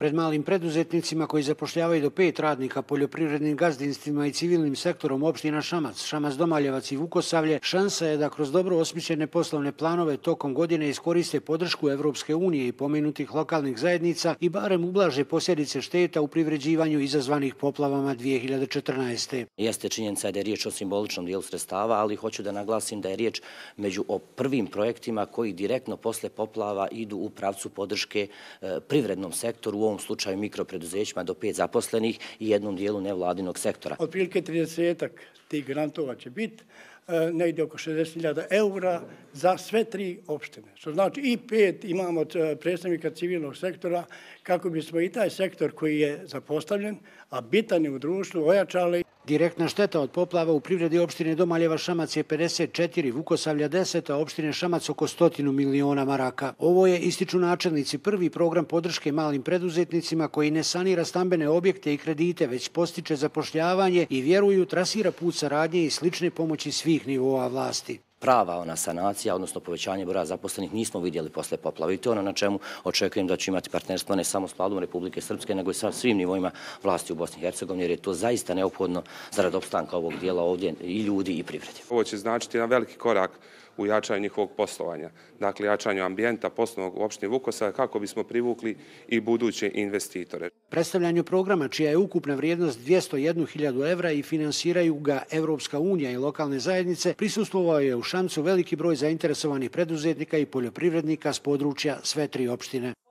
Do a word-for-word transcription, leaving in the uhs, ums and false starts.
Pred malim preduzetnicima koji zapošljavaju do pet radnika, poljoprivrednim gazdinstvima i civilnim sektorom opština Šamac, Šamac Domaljevac i Vukosavlje, šansa je da kroz dobro osmišljene poslovne planove tokom godine iskoriste podršku Evropske unije i pomenutih lokalnih zajednica i barem ublaže posljedice šteta u privređivanju izazvanih poplavama dvije hiljade četrnaeste. Jeste činjenica da je riječ o simboličnom dijelu sredstava, ali hoću da naglasim da je riječ među o prvim projektima koji direktno posle poplava idu u pravcu podrške e, privrednom sektoru, u ovom slučaju mikropreduzećima do pet zaposlenih i jednom dijelu nevladinog sektora. Otprilike tridesetak tih grantova će biti, e, negdje oko šezdeset hiljada eura za sve tri opštine. Što znači i pet imamo od predstavnika civilnog sektora kako bismo i taj sektor koji je zapostavljen, a bitan je u društvu, ojačali. Direktna šteta od poplava u privredi opštine Domaljeva Šamac je pedeset četiri, Vukosavlja deset, a opštine Šamac oko stotinu miliona maraka. Ovo je, ističu načelnici, prvi program podrške malim preduzetnicima koji ne sanira stambene objekte i kredite, već postiče zapošljavanje i vjeruju trasira put saradnje i slične pomoći svih nivoa vlasti. Prava ona sanacija, odnosno povećanje broja zaposlenih, nismo vidjeli posle poplave. I to je ono na čemu očekujem da će imati partnerstvo ne samo s Vladom Republike Srpske, nego i sa svim nivoima vlasti u Bosni i Hercegovini, jer je to zaista neophodno zarad opstanka ovog dijela ovdje i ljudi i privrede. Ovo će značiti jedan veliki korak u jačanju njihovog poslovanja. Dakle, jačanju ambijenta poslovnog u opštini Vukosavlje kako bismo privukli i buduće investitore. Predstavljanju programa, čija je ukupna vrijednost dvjesto jednu hiljadu evra i finansiraju ga Evropska unija i lokalne zajednice, prisustvovao je u Šamcu veliki broj zainteresovanih preduzetnika i poljoprivrednika s područja sve tri opštine.